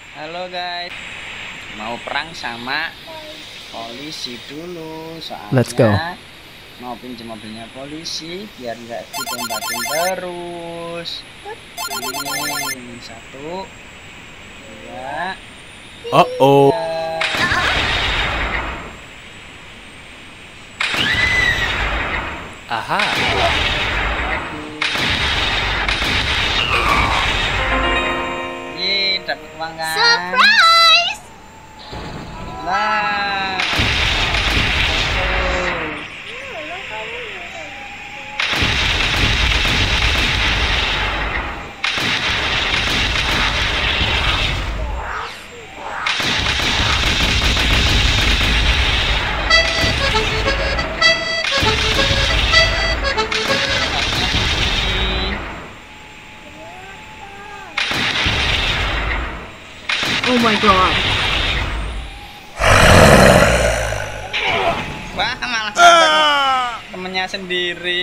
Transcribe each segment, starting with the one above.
Halo guys, mau perang sama polisi dulu Let's go. soalnya mau pinjam mobilnya polisi biar nggak ditembakin terus. Ini satu, dua, Uh-oh. tiga. Aha. Yeay, dapat uang kan? Surprise! Lah. Oh my god. Wah, malah nabrak temennya sendiri.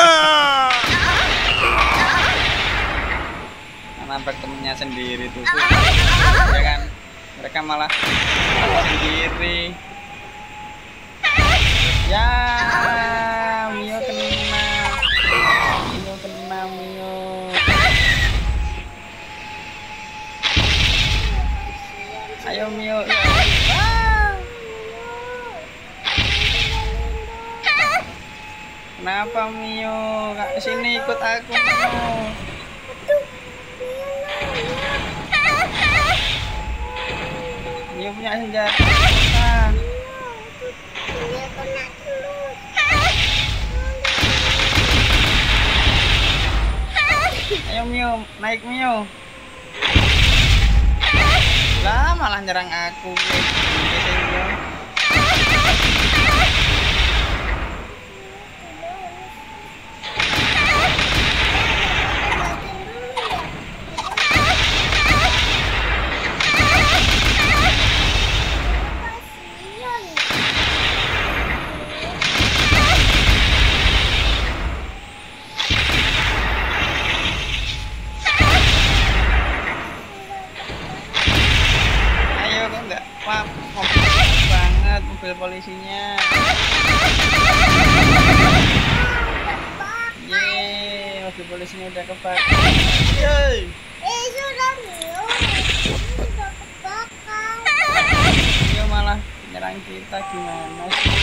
Nabrak temennya sendiri tuh. Ya kan? Mereka malah nabrak sendiri. Ya, Mio kena. Mio kena, Mio. Ayo Mio. Ah. Kenapa Mio? Kak kesini ikut aku Mio. Mio punya senjata. Ah. Ayo Mio, naik Mio. Lah malah nyerang aku. Mio. Ayo kok enggak wah, mobil banget mobil polisinya. Yeay, mobil polisinya udah kebakar. Yeay. Sudah Mio. Sudah kebakar. Dia malah nyerang kita gimana sih?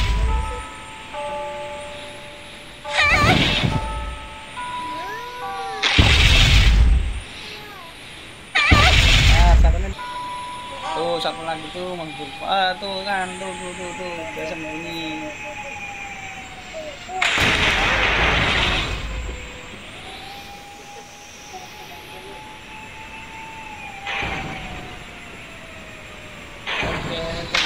Ah, satu lagi tuh mobil. Ah, tuh kan, tuh, dia sembunyi. Oke,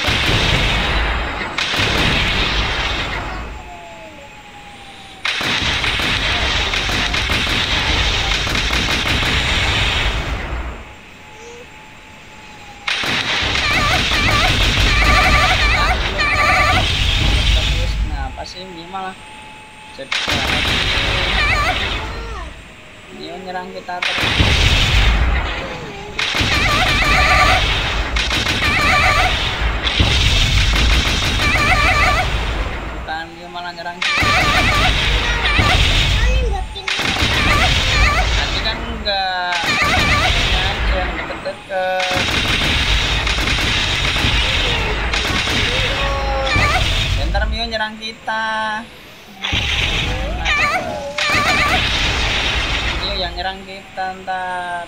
terus kenapa sih dia malah jadi dia nyerang kita terus. Bukan, dia malah nyerang kita. Nanti kan enggak yang deket-deket. Bentar Mio nyerang kita. Mio yang nyerang kita ntar.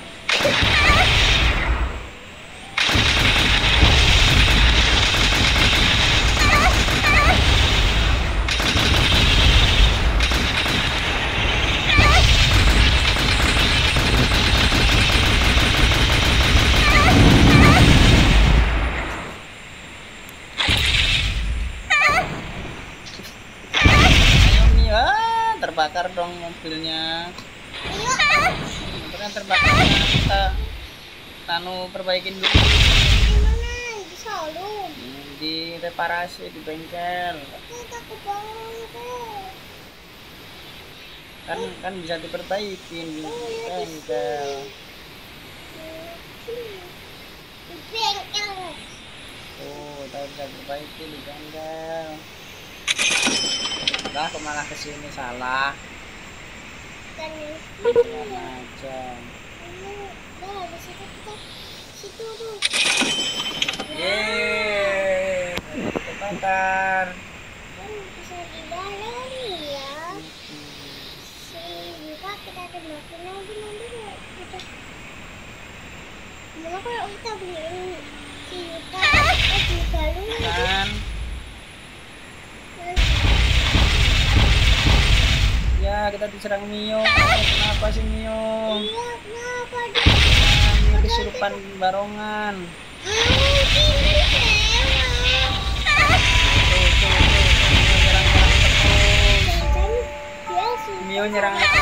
Ayo Mio, terbakar dong mobilnya. Mobilnya terbakar, kita perbaikin dulu. Di reparasi di bengkel. Kan bisa diperbaikin di bengkel. bisa perbaiki di janggal. Lah kok malah kesini salah. Kan yang Tenang aja. Udah, di situ kita. Situ tuh. Yeay, kebakar. Kan bisa di dalam ya. Si Yuka kita tembakin lagi nanti kalau kita. Mau kalau kita beliin si Yuka di balon Kan? Ya, kita diserang Mio. Kenapa sih Mio? Iya, kenapa dia? Nah, Mio kesurupan barongan. Ini Mio nyerang polisi.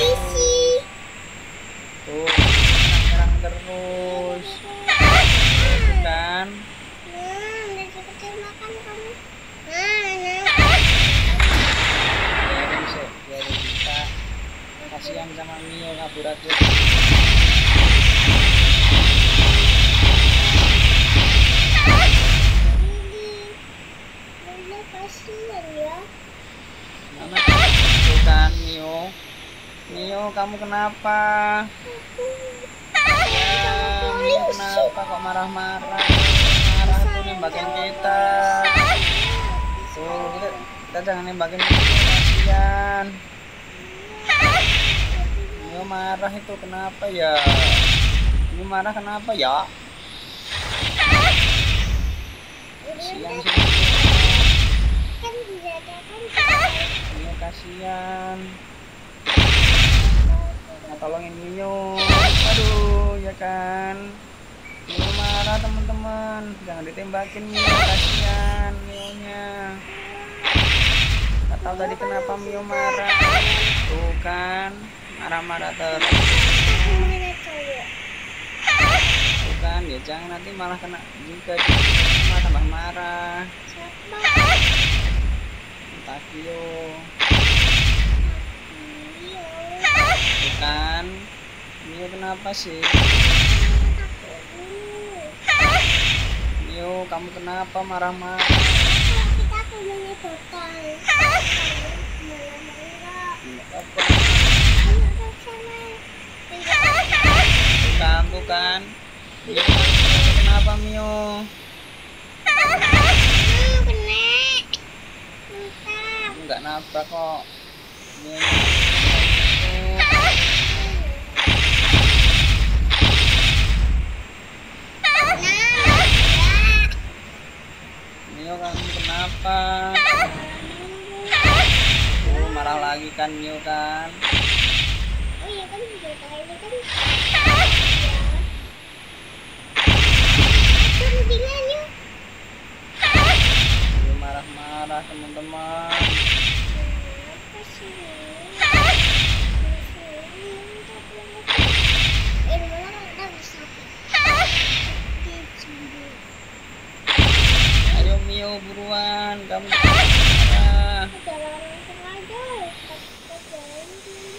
tuh, nyerang terus. Kan? Nah, udah kecil makan kamu. Nah. Biarin sih, biarin kita. Kasihan sama Mio kabur aja. Ini kasihan ya. Mana tuh kan Mio? Mio, kamu kenapa? Ya, Mio kenapa kok marah-marah? Marah tuh nembakin kita. Tuh, kita jangan nembakin Mio, kasihan. Mio marah itu kenapa ya? Mio marah kenapa ya? Kasihan sih Kan dijadikan Mio, kasihan. Nah, tolongin Mio. Aduh, ya kan. Mio marah teman-teman. Jangan ditembakin Mio, kasihan Mio-nya. Gak tahu tadi kenapa Mio marah. Tuh kan, marah-marah terus. mana cowok. Tuh kan, ya jangan nanti malah kena juga. Malah tambah marah. Siapa? Entah Mio. Iya. Tuh kan, Mio kenapa sih? Takut dulu. Mio, kamu kenapa marah-marah? Kalau kita punya botol. Malah enggak. Nggak apa-apa. Ayo ke sana. Tuh kan. Mio, kenapa Mio? Kena. Entah. Enggak nabrak kok. Mio. Mio, kamu kenapa? Marah lagi kan Mio kan? Oh iya kan botol ini kan. Tandingan yuk. Mio marah-marah teman-teman. Apa sih? Malah kita bisa. Ayo Mio buruan, kamu marah. Jalan langsung aja. Kita jalan dulu.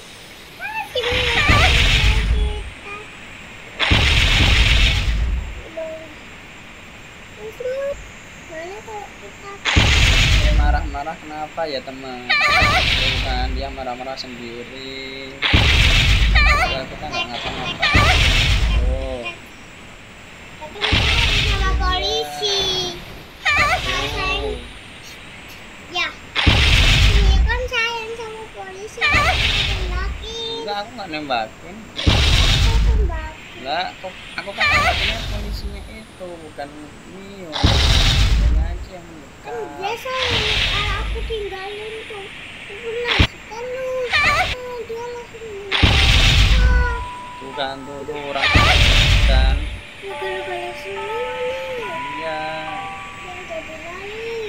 Mana kalau kita Dia marah-marah kenapa ya teman? Tuh kan dia marah-marah sendiri. Kita nggak ngapa-ngapa. Oh, tapi kita sama polisi. oh. Ya, ini kan sayang sama polisi. Tembakin. Enggak, aku nggak nembakin. Aku tembakin. Enggak, aku kan nembakinnya polisinya itu bukan Mio. Ini aja yang Kan mendekat. biasa kalau aku tinggalin tuh. Aku langsung dia langsung mendekat. Tuh kan tuh orang kan. Ya gara-gara semua nih. Iya. Yang jadi lari.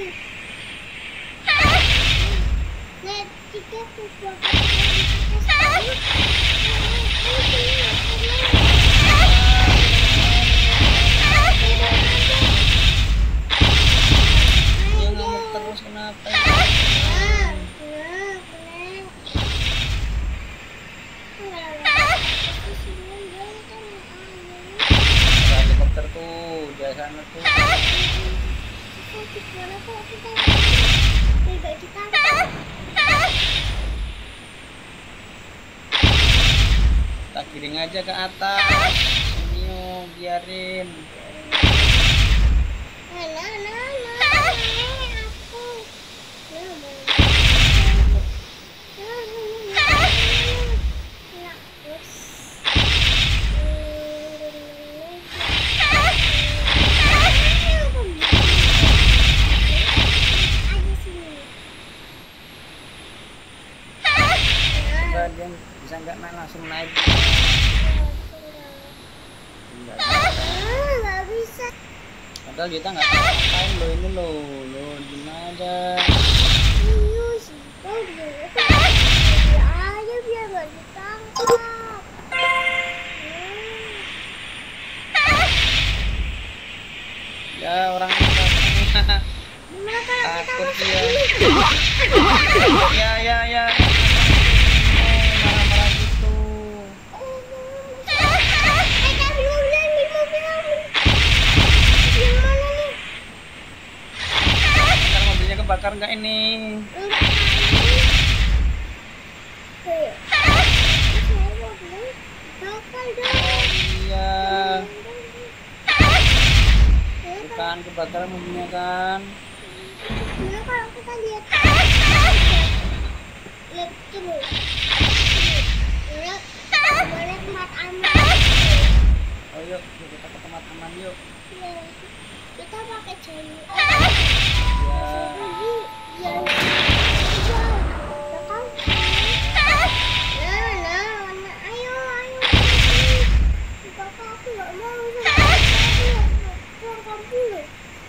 Lihat kita tuh Dia ngamuk terus kenapa? Ada helikopter tuh di sana tuh. gimana kalau kita tidak ditangkap? Kita giring aja ke atas. Mio, biarin. Aku. Coba dia bisa nggak langsung naik. Nggak bisa. Padahal kita nggak tahu lo ini lo gimana. Ayo biar nggak ditangkap. Ya orang Gimana kalau kita takut masuk dia. dulu? Ya. Marah-marah gitu. Tapi mobil. Gimana nih? Ntar mobilnya kebakar nggak ini? Enggak tahu. Saya mobil bakal dong. Iya. Bukan kebakaran mobilnya kan? Gimana kalau kita lihat dulu. Boleh tempat aman. Oh yuk kita ke tempat aman yuk. Ya, kita pakai jalan. Ya. Ayo. Kakak aku nggak mau. Pulang kampung loh.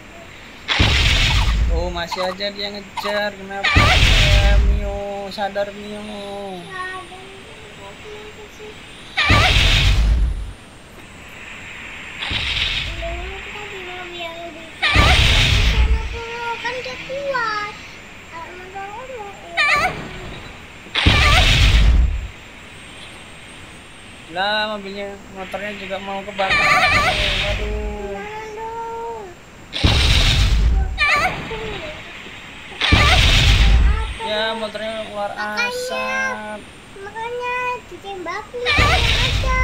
Oh masih aja dia ngejar. Kenapa ya, Mio? Sadar Mio. Kan dia kuat. Lah motornya juga mau kebakar. Waduh. Ya motornya keluar asap. Makanya ditembaki aja.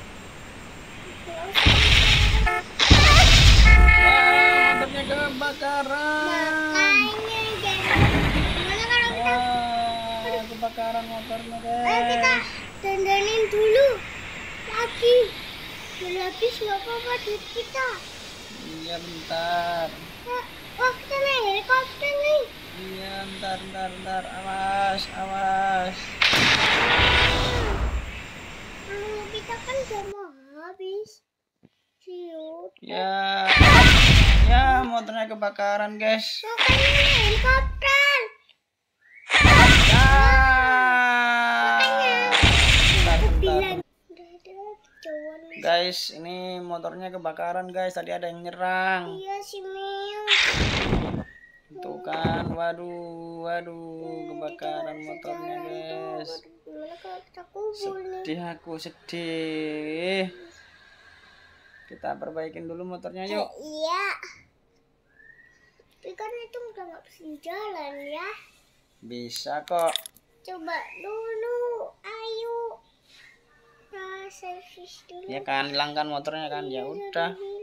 Wah, motornya kebakaran. Makanya gimana kalau kita Wah, kebakaran motornya ayo kita guys. dandanin dulu lagi. Udah habis nggak apa-apa duit kita. Iya bentar. Wah kita naik helikopter nih. Iya bentar. Awas. Kita kan udah mau habis. Siut. Ya motornya kebakaran guys. Makanya naik helikopter. Ya. Aku Bentar. bilang udah ada kejauhan. Guys, ini motornya kebakaran guys. Tadi ada yang nyerang. Iya si Mio. Tuh kan, waduh, kebakaran motornya guys. Gimana kalau kita kubur nih? Sedih. Kita perbaikin dulu motornya yuk. Iya. Tapi kan itu udah nggak bisa jalan ya. Bisa kok. Coba dulu, ayo. Nah, servis dulu. Ya kan, hilangkan motornya kan. Ya udah.